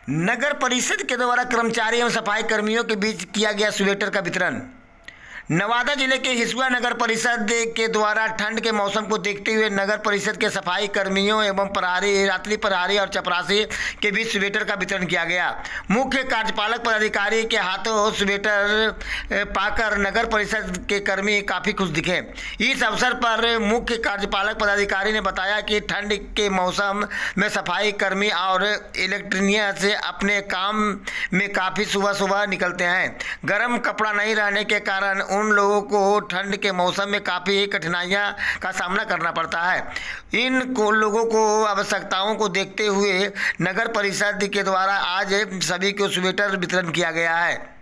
नगर परिषद के द्वारा कर्मचारी एवं सफाई कर्मियों के बीच किया गया स्वेटर का वितरण। नवादा जिले के हिसुआ नगर परिषद के द्वारा ठंड के मौसम को देखते हुए नगर परिषद के सफाई कर्मियों एवं प्रहरी, रात्रि प्रहरी और चपरासी के बीच स्वेटर का वितरण किया गया। मुख्य कार्यपालक पदाधिकारी के हाथों स्वेटर पाकर नगर परिषद के कर्मी काफ़ी खुश दिखे। इस अवसर पर मुख्य कार्यपालक पदाधिकारी ने बताया कि ठंड के मौसम में सफाई कर्मी और इलेक्ट्रीशियन से अपने काम में काफ़ी सुबह सुबह निकलते हैं। गर्म कपड़ा नहीं रहने के कारण उन लोगों को ठंड के मौसम में काफ़ी कठिनाइयां का सामना करना पड़ता है। इन लोगों को आवश्यकताओं को देखते हुए नगर परिषद के द्वारा आज सभी को स्वेटर वितरण किया गया है।